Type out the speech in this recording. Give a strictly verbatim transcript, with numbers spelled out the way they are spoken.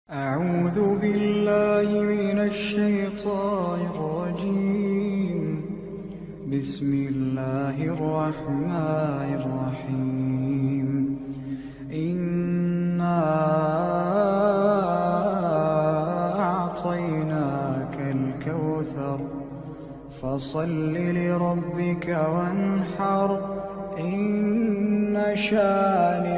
أعوذ بالله من الشيطان الرجيم. بسم الله الرحمن الرحيم. إنا أعطيناك الكوثر فصل لربك وانحر إن شانئك